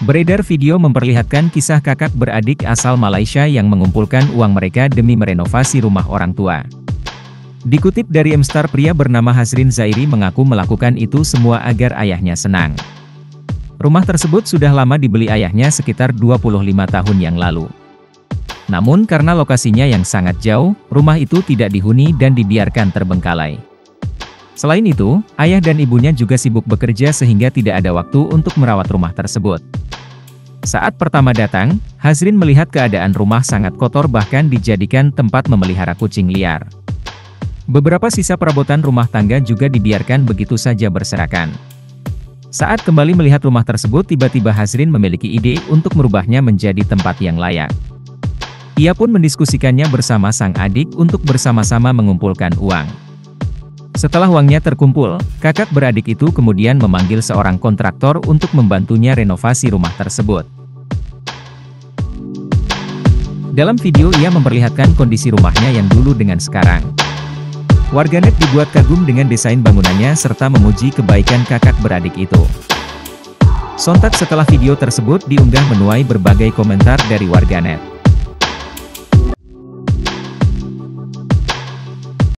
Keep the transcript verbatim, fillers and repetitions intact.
Beredar video memperlihatkan kisah kakak beradik asal Malaysia yang mengumpulkan uang mereka demi merenovasi rumah orang tua. Dikutip dari Mstar, pria bernama Hazrin Zairi mengaku melakukan itu semua agar ayahnya senang. Rumah tersebut sudah lama dibeli ayahnya sekitar dua puluh lima tahun yang lalu. Namun karena lokasinya yang sangat jauh, rumah itu tidak dihuni dan dibiarkan terbengkalai. Selain itu, ayah dan ibunya juga sibuk bekerja sehingga tidak ada waktu untuk merawat rumah tersebut. Saat pertama datang, Hazrin melihat keadaan rumah sangat kotor, bahkan dijadikan tempat memelihara kucing liar. Beberapa sisa perabotan rumah tangga juga dibiarkan begitu saja berserakan. Saat kembali melihat rumah tersebut, tiba-tiba Hazrin memiliki ide untuk merubahnya menjadi tempat yang layak. Ia pun mendiskusikannya bersama sang adik untuk bersama-sama mengumpulkan uang. Setelah uangnya terkumpul, kakak beradik itu kemudian memanggil seorang kontraktor untuk membantunya renovasi rumah tersebut. Dalam video ia memperlihatkan kondisi rumahnya yang dulu dengan sekarang. Warganet dibuat kagum dengan desain bangunannya serta memuji kebaikan kakak beradik itu. Sontak setelah video tersebut diunggah, menuai berbagai komentar dari warganet.